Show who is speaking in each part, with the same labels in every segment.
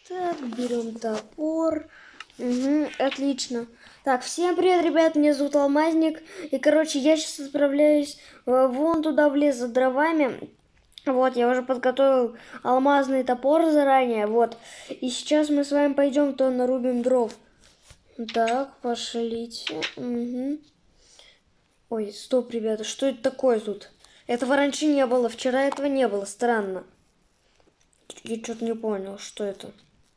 Speaker 1: Так, берем топор. Угу, отлично. Так, всем привет, ребят, меня зовут Алмазник. И, короче, я сейчас отправляюсь вон туда в лес за дровами. Вот, я уже подготовил алмазный топор заранее, вот. И сейчас мы с вами пойдем, то нарубим дров. Так, пошлите. Угу. Ой, стоп, ребята, что это такое тут? Этого раньше не было, вчера этого не было, странно. Я что-то не понял, что это.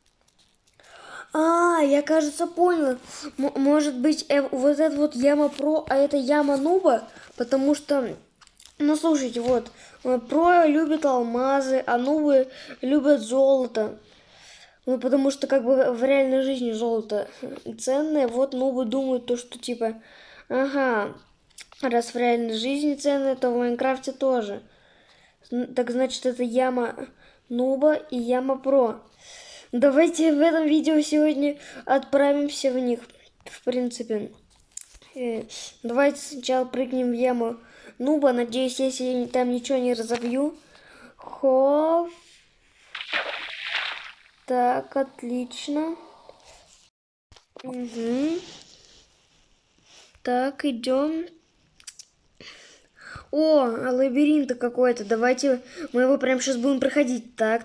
Speaker 1: Я, кажется, понял. Может быть, вот это вот яма про, а это яма нуба, потому что, ну, слушайте, вот, про любят алмазы, а нубы любят золото. Ну, потому что, как бы, в реальной жизни золото ценное, вот нубы думают то, что, типа, ага, раз в реальной жизни ценное, то в Майнкрафте тоже. Так значит, это яма нуба и яма про. Давайте в этом видео сегодня отправимся в них, в принципе. Давайте сначала прыгнем в яму нуба. Надеюсь, если я там ничего не разобью. Хоп. Так, отлично. Угу. Так, идем. О, лабиринт какой-то. Давайте мы его прямо сейчас будем проходить. Так.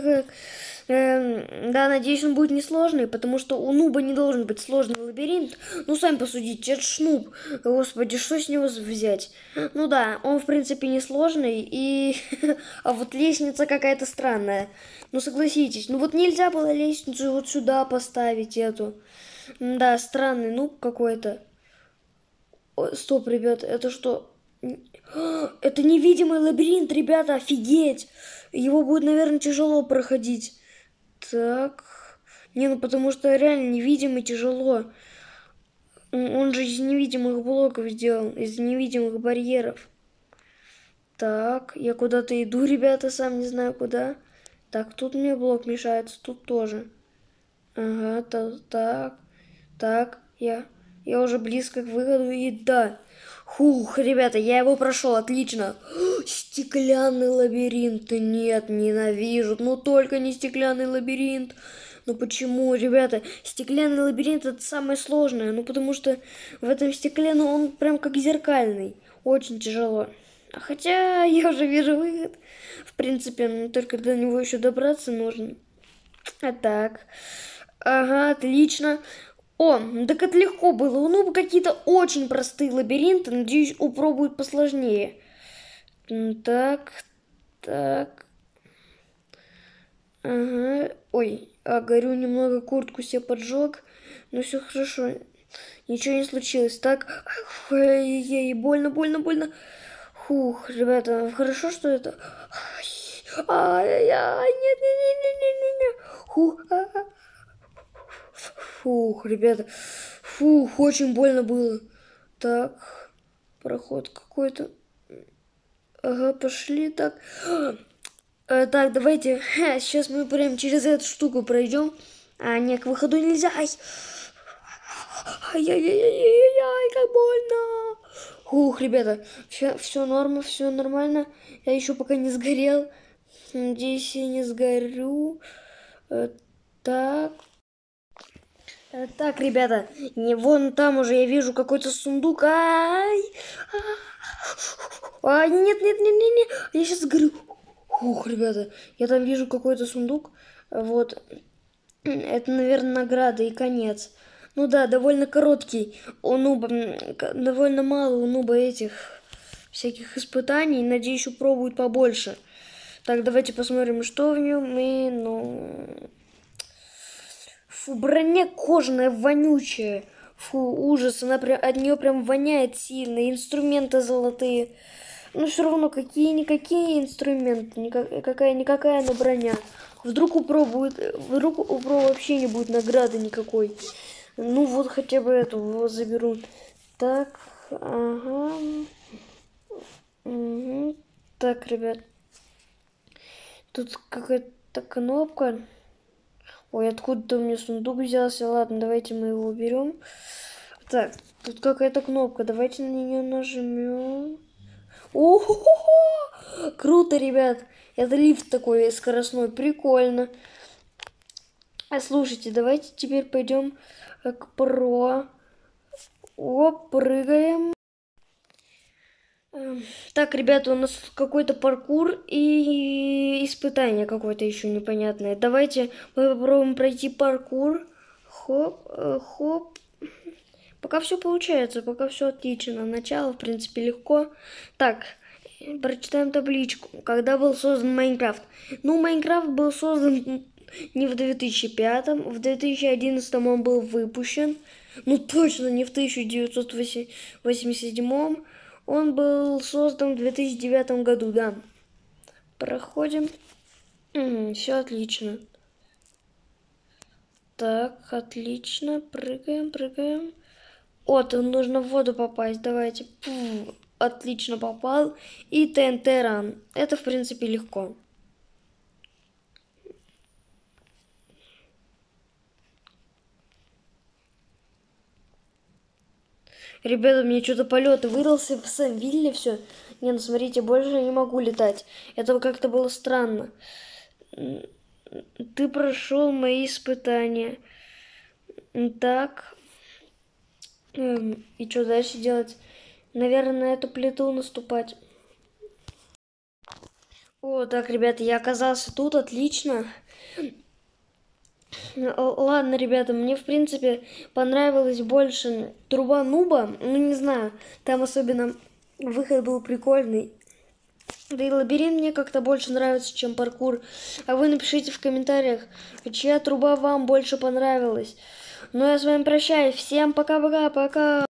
Speaker 1: Да, надеюсь, он будет несложный, потому что у нуба не должен быть сложный лабиринт. Ну, сами посудите, это ж нуб. Господи, что с него взять? Ну да, он, в принципе, несложный, и... А вот лестница какая-то странная. Ну, согласитесь, ну вот нельзя было лестницу вот сюда поставить эту. Да, странный нуб какой-то. Стоп, ребят, это что? Это невидимый лабиринт, ребята, офигеть! Его будет, наверное, тяжело проходить. Так. Не, ну потому что реально невидимый тяжело. Он же из невидимых блоков сделан, из невидимых барьеров. Так, я куда-то иду, ребята, сам не знаю куда. Так, тут мне блок мешается, тут тоже. Ага, так, я уже близко к выходу, и да. Хух, ребята, я его прошел, отлично. Стеклянный лабиринт, нет, ненавижу, ну только не стеклянный лабиринт. Ну почему, ребята, стеклянный лабиринт это самое сложное, ну потому что в этом стекле, ну он прям как зеркальный, очень тяжело. Хотя я уже вижу выход, в принципе, только до него еще добраться нужно. А так, ага, отлично. О, так это легко было. У Нуба какие-то очень простые лабиринты. Надеюсь, у Про будет посложнее. Так, так. Ага. Ой, горю немного, куртку себе поджег. Но все хорошо. Ничего не случилось. Так, ай-яй-яй, больно. Фух, ребята, хорошо, что это... Ай-яй-яй, нет. Фух, ребята. Фух, очень больно было. Так, проход какой-то. Ага, пошли так. Так, давайте. Сейчас мы прям через эту штуку пройдем. Не, к выходу нельзя. Ай-яй-яй-яй-яй, как больно. Ух, ребята, все норма, все нормально. Я еще пока не сгорел. Надеюсь, я не сгорю. Так. Так, ребята, вон там уже я вижу какой-то сундук. Нет, я сейчас сгорю. Ух, ребята, я там вижу какой-то сундук. Вот. Это, наверное, награда и конец. Ну да, довольно короткий. У нуба довольно мало у нуба этих всяких испытаний. Надеюсь, попробует побольше. Так, давайте посмотрим, что в нем. И, Фу, броня кожаная, вонючая. Фу, ужас, от нее прям воняет сильно. Инструменты золотые. Но все равно, какие-никакие инструменты, какая-никакая, но броня. Вдруг у Про вообще не будет награды никакой. Ну вот хотя бы эту вот заберу. Так, ага. Угу. Так, ребят. Тут какая-то кнопка. Ой, откуда-то у меня сундук взялся. Ладно, давайте мы его уберем. Так, тут какая-то кнопка. Давайте на нее нажмем. О-хо-хо-хо! Круто, ребят. Это лифт такой скоростной. Прикольно. А слушайте, давайте теперь пойдем к про. Оп, прыгаем. Так, ребята, у нас какой-то паркур и испытание какое-то еще непонятное. Давайте мы попробуем пройти паркур. Хоп, хоп. Пока все получается, пока все отлично. Начало, в принципе, легко. Так, прочитаем табличку. Когда был создан Майнкрафт? Ну, Майнкрафт был создан не в 2005, в 2011 он был выпущен. Ну, точно не в 1987. Он был создан в 2009 году, да. Проходим. Все отлично. Так, отлично. Прыгаем, прыгаем. О, там нужно в воду попасть. Давайте. Отлично попал. И ТНТ ран. Это, в принципе, легко. Ребята, мне что-то полет вырвался в Самвилле, все. Не, ну смотрите, больше я не могу летать. Это как-то было странно. Ты прошел мои испытания. Так. И что дальше делать? Наверное, на эту плиту наступать. О, так, ребята, я оказался тут, отлично. Ладно, ребята, мне, в принципе, понравилась больше труба нуба. Ну, не знаю, там особенно выход был прикольный. Да и лабиринт мне как-то больше нравится, чем паркур. А вы напишите в комментариях, чья труба вам больше понравилась. Ну, я с вами прощаюсь. Всем пока-пока-пока.